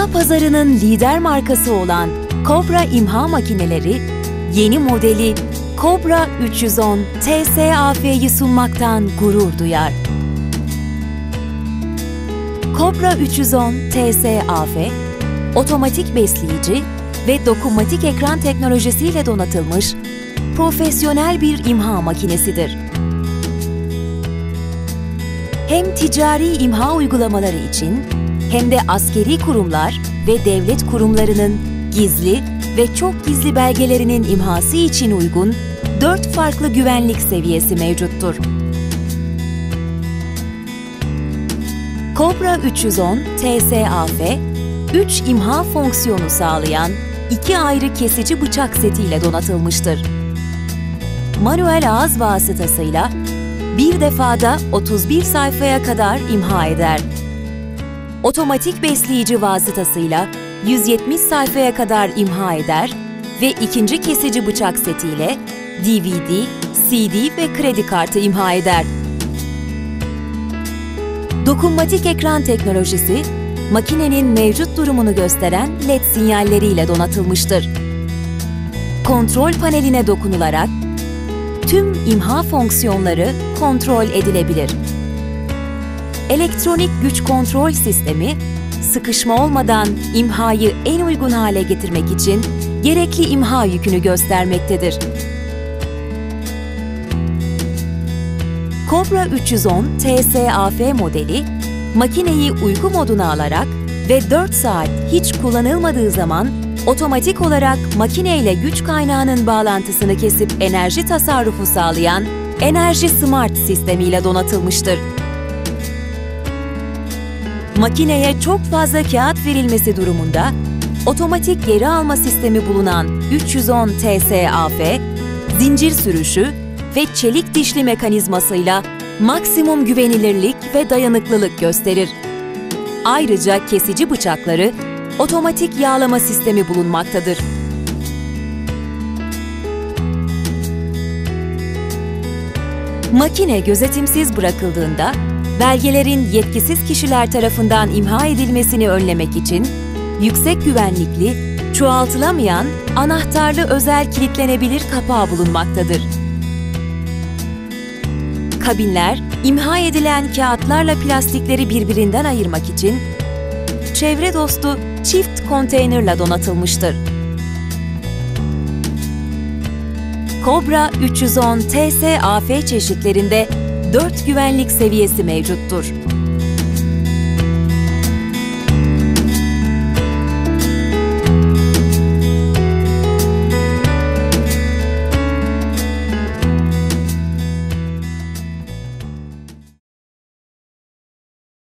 Dünya pazarının lider markası olan Cobra imha makineleri, yeni modeli Cobra 310 TSAF'yi sunmaktan gurur duyar. Cobra 310 TSAF, otomatik besleyici ve dokunmatik ekran teknolojisiyle donatılmış profesyonel bir imha makinesidir. Hem ticari imha uygulamaları için hem de askeri kurumlar ve devlet kurumlarının gizli ve çok gizli belgelerinin imhası için uygun 4 farklı güvenlik seviyesi mevcuttur. Cobra 310 TSAF, 3 imha fonksiyonu sağlayan 2 ayrı kesici bıçak setiyle donatılmıştır. Manuel ağız vasıtasıyla bir defada 31 sayfaya kadar imha eder. Otomatik besleyici vasıtasıyla 170 sayfaya kadar imha eder ve ikinci kesici bıçak setiyle DVD, CD ve kredi kartı imha eder. Dokunmatik ekran teknolojisi, makinenin mevcut durumunu gösteren LED sinyalleriyle donatılmıştır. Kontrol paneline dokunularak tüm imha fonksiyonları kontrol edilebilir. Elektronik güç kontrol sistemi, sıkışma olmadan imhayı en uygun hale getirmek için gerekli imha yükünü göstermektedir. Cobra 310 TSAF modeli, makineyi uyku moduna alarak ve 4 saat hiç kullanılmadığı zaman otomatik olarak makineyle güç kaynağının bağlantısını kesip enerji tasarrufu sağlayan Enerji Smart sistemiyle donatılmıştır. Makineye çok fazla kağıt verilmesi durumunda otomatik geri alma sistemi bulunan 310 TSAF, zincir sürüşü ve çelik dişli mekanizmasıyla maksimum güvenilirlik ve dayanıklılık gösterir. Ayrıca kesici bıçakları otomatik yağlama sistemi bulunmaktadır. Makine gözetimsiz bırakıldığında, belgelerin yetkisiz kişiler tarafından imha edilmesini önlemek için yüksek güvenlikli, çoğaltılamayan, anahtarlı özel kilitlenebilir kapağı bulunmaktadır. Kabinler, imha edilen kağıtlarla plastikleri birbirinden ayırmak için çevre dostu çift konteynerla donatılmıştır. Cobra 310 TSAF çeşitlerinde 4 güvenlik seviyesi mevcuttur.